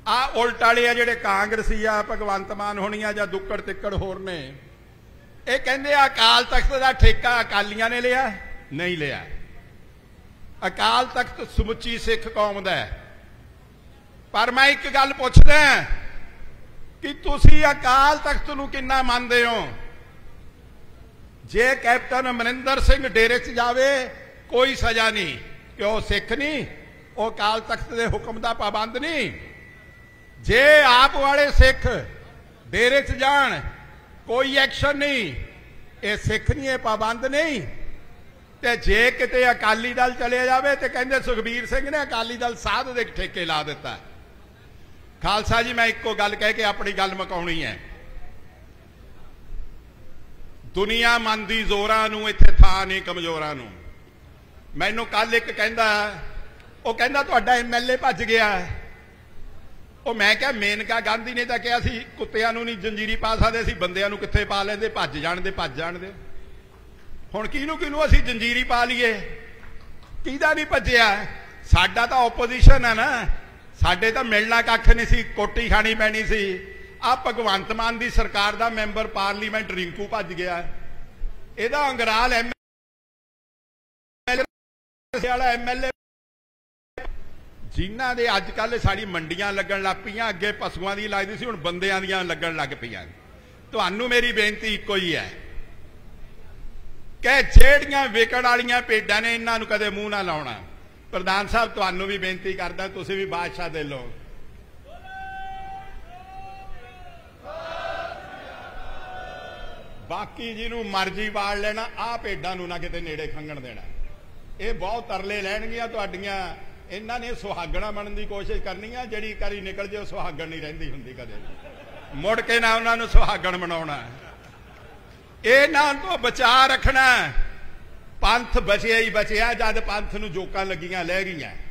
आ उल्ट वाले आ जिहड़े कांग्रेसी आ भगवंत मान होनी आ जां दुक्कड़ तिक्कड़ होर ने, ये कहंदे अकाल तख्त का ठेका अकालियां ने लिया, नहीं लिया। अकाल तख्त समुची सिख कौम दा है। पर मैं एक गल पुछदा कि तुसी अकाल तख्त नूं किन्ना मनदे हो? जे कैप्टन अमरिंदर सिंह डेरे च जावे कोई सजा नहीं, कि वह सिख नहीं, वह अकाल तख्त के हुक्म का पाबंद नहीं। जे आप वाले सिख डेरे च जान कोई एक्शन नहीं, ये सिख नहीं, ये पाबंद नहीं। ते जे किते अकाली दल चले जावे तो कहंदे सुखबीर सिंह ने अकाली दल साध दे ठेके ला दिता। खालसा जी मैं एको गल कह के अपनी गल मुकाउणी है। दुनिया मंदी जोरां नूं, इत्थे थां नहीं कमजोरां नूं। मैनूं कल एक कहंदा, वो कहंदा तुहाडा MLA भज गया। ਉਹ मैं क्या मेनका गांधी ने तो कहा सी कुत्तियां नूं नहीं जंजीरी पा सकते, असीं बंदियां नूं कित्थे पा लैंदे, भज जाण दे। हुण किहनूं किहनूं असीं जंजीरी पा लईए? किहदा नहीं भज्जिया? साडा तां ओपोजिशन है ना, साडे तां मिलना कख नहीं सी, कोटी खानी पैनी सी। आ भगवंत मान दी सरकार दा मैंबर पार्लीमेंट रिंकू भज गया, इहदा अंगराल MLA जिन्हां दे अजकल साड़ी मंडियां लगन लग पईयां, अगे पशुआं दी लगदी सी, हुण बंदियां दियां लगन लग पईयां। तुहानूं मेरी बेनती इक्को ही है कि जिहड़ियां विकण वालियां भेडां ने इन्हां नूं कदे मूंह ना लाउणा। प्रधान साहब तुहानूं भी बेनती करदा, तुसीं भी बादशाह दे लो। बाकी जिन्हों मर्जी वाड़ लेना, आ भेडां नूं ना किते नेड़े खंघण देना। ये बहुत तरले लैणगियां तुहाडीआं। इन्हां ने सुहागणा बनने की कोशिश करनी है, जिहड़ी करी निकल जाए सुहागण नहीं रहिंदी हुंदी कदे, मुड़ के ना उन्हां नूं सुहागण बनाउणा। इन्हां तो बचा रखना। पंथ बचिया ही बचिया, जद पंथ नूं जोकां लगियां लह गईयां।